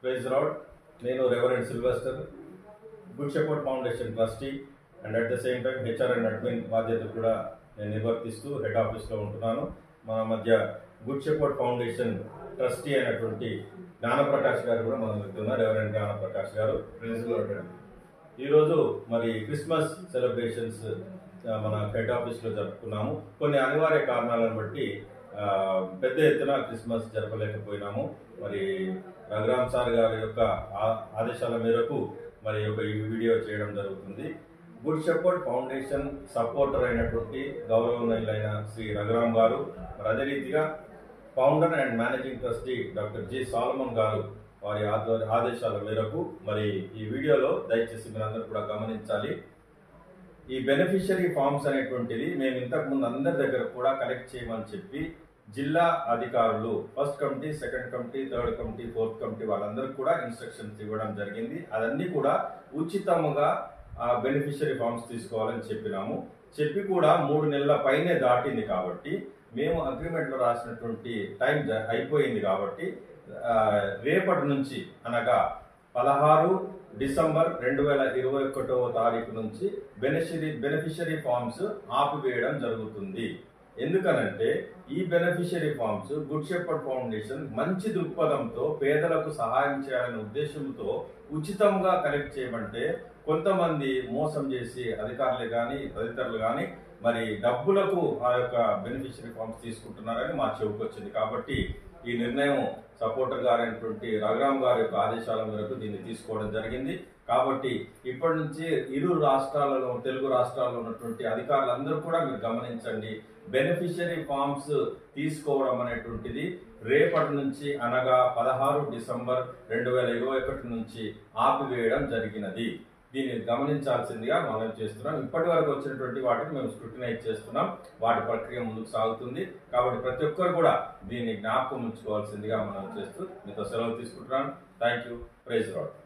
Praise lord. నేను reverend Sylvester, good shepherd foundation trustee and at the same time HR and admin బాధ్యత కూడా నేను నిర్వర్తిస్తూ head ఆఫీస్లో ఉంటున్నాను. మన మధ్య గుడ్ షెపర్డ్ ఫౌండేషన్ ట్రస్టీ అయినటువంటి జ్ఞానప్రకాష్ గారు కూడా మనం వెళ్తున్నారు. రెవరెండ్ జ్ఞానప్రకాష్ గారు. Praise lord. ఈరోజు మరి క్రిస్మస్ సెలబ్రేషన్స్ మన హెడ్ ఆఫీస్లో జరుపుకున్నాము. కొన్ని అనివార్య కారణాలను బట్టి పెద్ద ఎత్తున క్రిస్మస్ జరపలేకపోయినాము. మరి రఘురామ్ సార్ గారి యొక్క ఆదేశాల మేరకు మరి ఈ వీడియో చేయడం జరుగుతుంది. గుడ్ షెపర్డ్ ఫౌండేషన్ సపోర్టర్ అయినటువంటి గౌరవనీయులైన శ్రీ రఘురామ్ గారు, మరి అదే రీతిగా founder and managing trustee doctor G Solomon గారు వారి ఆదేశాల మేరకు మరి ఈ వీడియోలో దయచేసి మీరందరూ కూడా గమనించాలి. ఈ బెనిఫిషియరీ ఫామ్స్ అనేటువంటిది మేము ఇంతకుముందు అందరి దగ్గర కూడా కలెక్ట్ చేయమని చెప్పి జిల్లా అధికారులు first committee, second committee, third committee, fourth committee వాళ్ళందరికీ కూడా ఇన్స్ట్రక్షన్స్ ఇవ్వడం జరిగింది. అదన్నీ కూడా ఉచితంగా ఆ బెనిఫిషియరీ ఫామ్స్ తీసుకోవాలని చెప్పి కూడా 3 నెలల పైనే దాటింది కాబట్టి మేము అగ్రిమెంట్లో రాసినటువంటి టైం అయిపోయింది కాబట్టి రేపటి నుంచి అనగా 16 డిసెంబర్ 2021 తారీఖు నుంచి బెనిఫిషియరీ ఫామ్స్ ఆపివేయడం జరుగుతుంది. ఎందుకనంటే ఈ beneficiary forms good shepherd foundation మంచి దృక్పథంతో పేదలకు సహాయం చేయాలనే ఉద్దేశంతో ఉచితంగా కలెక్ట్ చేయమంటే కొంతమంది మోసం చేసి అధికారులు కానీ తదితరులు కానీ మరి డబ్బులకు ఆ యొక్క బెనిఫిషియరీ ఫామ్స్ తీసుకుంటున్నారని మా చెవుకు వచ్చింది. కాబట్టి ఈ నిర్ణయం సపోర్టర్ గారైనటువంటి రఘురామ్ గారి యొక్క ఆదేశాల మేరకు దీన్ని తీసుకోవడం జరిగింది. కాబట్టి ఇప్పటి నుంచి తెలుగు రాష్ట్రాల్లో ఉన్నటువంటి అధికారులందరూ కూడా మీరు గమనించండి. బెనిఫిషియరీ ఫామ్స్ తీసుకోవడం అనేటువంటిది రేపటి నుంచి అనగా 16 డిసెంబర్ 2021 నుంచి ఆపివేయడం జరిగినది. దీన్ని గమనించాల్సిందిగా మనం చేస్తున్నాం. ఇప్పటి వరకు వచ్చినటువంటి వాటిని మేము స్క్రూటినైజ్ చేస్తున్నాం. వాటి ప్రక్రియ ముందుకు సాగుతుంది. కాబట్టి ప్రతి ఒక్కరు కూడా దీన్ని జ్ఞాపకం ఉంచుకోవాల్సిందిగా మనం చేస్తూ మీతో సెలవు తీసుకుంటున్నాను. Thank you. Praise lord.